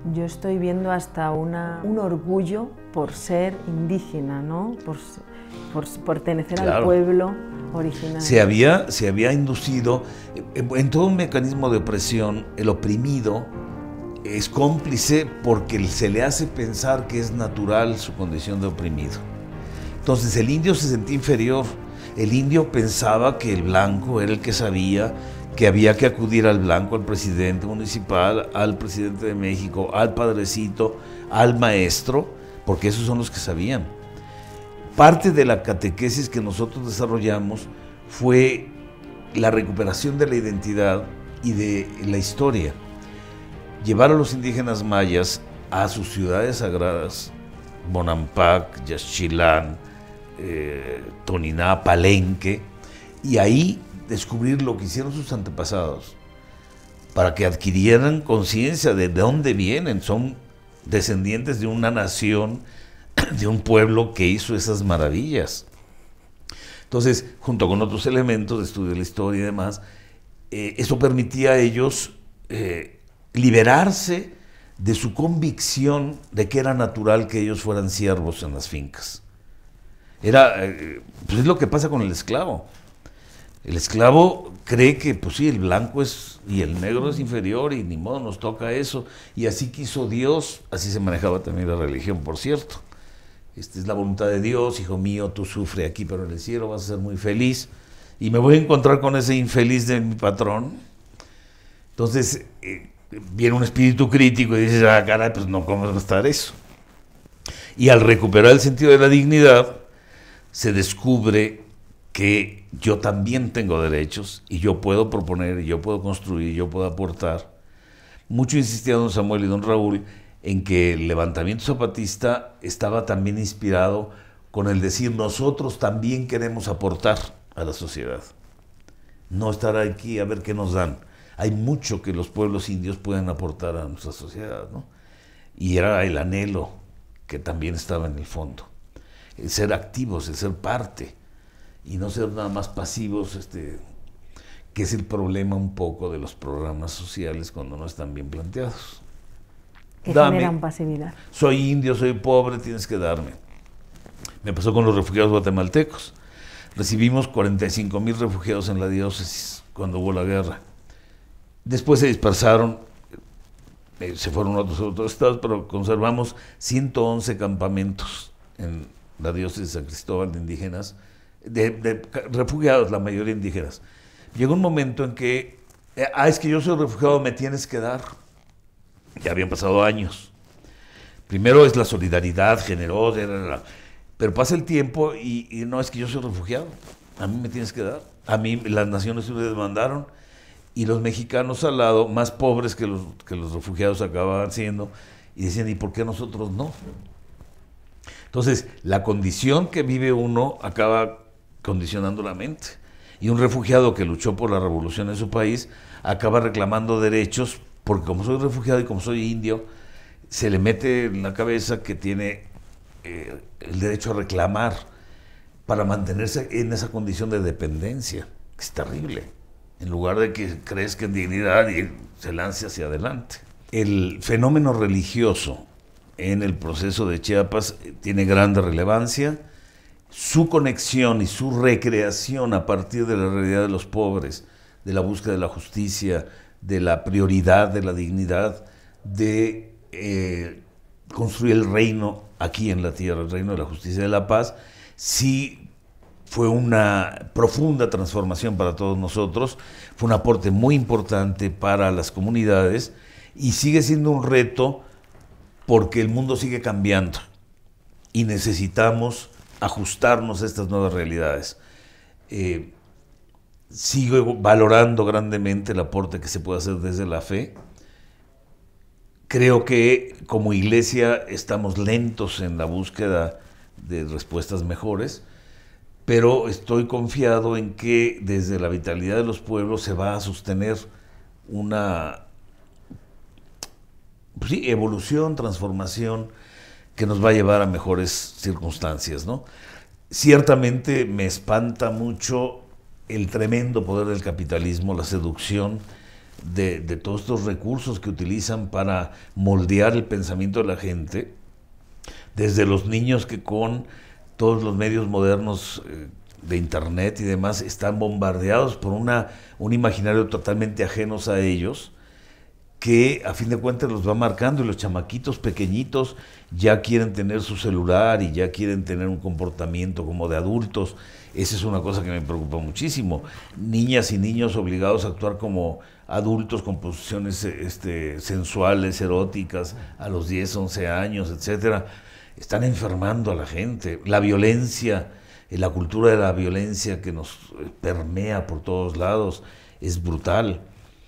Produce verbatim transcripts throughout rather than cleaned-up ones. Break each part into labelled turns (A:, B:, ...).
A: Yo estoy viendo hasta una, un orgullo por ser indígena, ¿no? Por, por pertenecer
B: Claro.
A: al pueblo original.
B: Se había, se había inducido, en todo un mecanismo de opresión, el oprimido es cómplice porque se le hace pensar que es natural su condición de oprimido. Entonces el indio se sentía inferior, el indio pensaba que el blanco era el que sabía, que había que acudir al blanco, al presidente municipal, al presidente de México, al padrecito, al maestro, porque esos son los que sabían. Parte de la catequesis que nosotros desarrollamos fue la recuperación de la identidad y de la historia. Llevar a los indígenas mayas a sus ciudades sagradas, Bonampak, Yaxchilán, eh, Toniná, Palenque, y ahí descubrir lo que hicieron sus antepasados, para que adquirieran conciencia de dónde vienen. Son descendientes de una nación, de un pueblo que hizo esas maravillas. Entonces, junto con otros elementos de estudio de la historia y demás, eh, eso permitía a ellos eh, liberarse de su convicción de que era natural que ellos fueran siervos en las fincas. Era, eh, pues es lo que pasa con el esclavo. El esclavo cree que, pues sí, el blanco es y el negro es inferior y ni modo, nos toca eso. Y así quiso Dios, así se manejaba también la religión, por cierto. Esta es la voluntad de Dios, hijo mío, tú sufre aquí, pero en el cielo vas a ser muy feliz. Y me voy a encontrar con ese infeliz de mi patrón. Entonces, eh, viene un espíritu crítico y dices, ah, caray, pues no, ¿cómo va a estar eso? Y al recuperar el sentido de la dignidad, se descubre que yo también tengo derechos y yo puedo proponer, y yo puedo construir, y yo puedo aportar. Mucho insistía don Samuel y don Raúl en que el levantamiento zapatista estaba también inspirado con el decir, nosotros también queremos aportar a la sociedad. No estar aquí a ver qué nos dan. Hay mucho que los pueblos indios pueden aportar a nuestra sociedad, ¿no? Y era el anhelo que también estaba en el fondo. El ser activos, el ser parte, y no ser nada más pasivos, este, que es el problema un poco de los programas sociales cuando no están bien planteados.
A: Que
B: Dame,
A: generan pasividad.
B: Soy indio, soy pobre, tienes que darme. Me pasó con los refugiados guatemaltecos. Recibimos cuarenta y cinco mil refugiados en la diócesis cuando hubo la guerra. Después se dispersaron, eh, se fueron a otros, otros estados, pero conservamos ciento once campamentos en la diócesis de San Cristóbal de indígenas, de, de refugiados, la mayoría indígenas. Llegó un momento en que, eh, ah, es que yo soy refugiado, me tienes que dar. Ya habían pasado años. Primero es la solidaridad generosa, pero pasa el tiempo y, y no, es que yo soy refugiado, a mí me tienes que dar. A mí las Naciones Unidas mandaron y los mexicanos al lado, más pobres que los, que los refugiados acababan siendo, y decían, ¿y por qué nosotros no? Entonces, la condición que vive uno acaba condicionando la mente. Y un refugiado que luchó por la revolución en su país acaba reclamando derechos, porque como soy refugiado y como soy indio, se le mete en la cabeza que tiene eh, el derecho a reclamar para mantenerse en esa condición de dependencia, que es terrible, en lugar de que crezca en dignidad y se lance hacia adelante. El fenómeno religioso en el proceso de Chiapas tiene grande relevancia. Su conexión y su recreación a partir de la realidad de los pobres, de la búsqueda de la justicia, de la prioridad de la dignidad, de eh, construir el reino aquí en la tierra, el reino de la justicia y de la paz, sí fue una profunda transformación para todos nosotros, fue un aporte muy importante para las comunidades y sigue siendo un reto porque el mundo sigue cambiando y necesitamos ajustarnos a estas nuevas realidades. Eh, sigo valorando grandemente el aporte que se puede hacer desde la fe. Creo que como iglesia estamos lentos en la búsqueda de respuestas mejores, pero estoy confiado en que desde la vitalidad de los pueblos se va a sostener una pues sí, evolución, transformación que nos va a llevar a mejores circunstancias, ¿no? Ciertamente me espanta mucho el tremendo poder del capitalismo, la seducción de, de todos estos recursos que utilizan para moldear el pensamiento de la gente, desde los niños que con todos los medios modernos eh, de internet y demás están bombardeados por una, un imaginario totalmente ajenos a ellos, que a fin de cuentas los va marcando, y los chamaquitos pequeñitos ya quieren tener su celular y ya quieren tener un comportamiento como de adultos. Esa es una cosa que me preocupa muchísimo. Niñas y niños obligados a actuar como adultos con posiciones este, sensuales, eróticas, a los diez, once años, etcétera. Están enfermando a la gente. La violencia, la cultura de la violencia que nos permea por todos lados es brutal.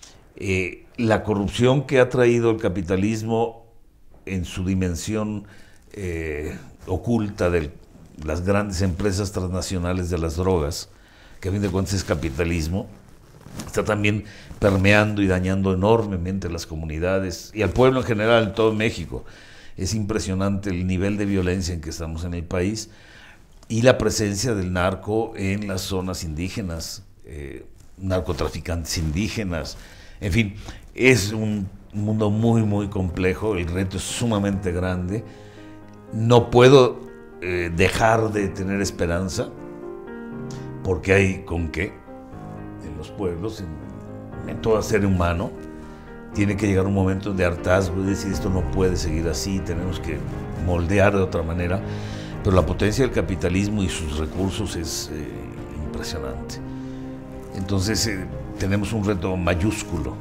B: Eh, la corrupción que ha traído el capitalismo en su dimensión eh, oculta de las grandes empresas transnacionales de las drogas, que a fin de cuentas es capitalismo, está también permeando y dañando enormemente las comunidades y al pueblo en general en todo México. Es impresionante el nivel de violencia en que estamos en el país y la presencia del narco en las zonas indígenas, eh, narcotraficantes indígenas. En fin, es un mundo muy, muy complejo, el reto es sumamente grande. No puedo eh, dejar de tener esperanza, porque hay con qué en los pueblos, en, en todo ser humano. Tiene que llegar un momento de hartazgo y decir esto no puede seguir así, tenemos que moldear de otra manera. Pero la potencia del capitalismo y sus recursos es eh, impresionante. Entonces eh, tenemos un reto mayúsculo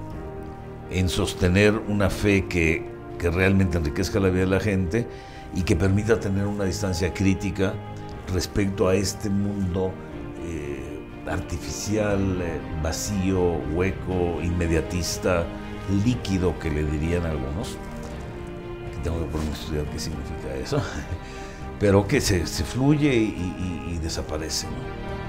B: en sostener una fe que, que realmente enriquezca la vida de la gente y que permita tener una distancia crítica respecto a este mundo eh, artificial, eh, vacío, hueco, inmediatista, líquido, que le dirían algunos, que tengo que ponerme a estudiar qué significa eso, pero que se, se fluye y, y, y desaparece, ¿no?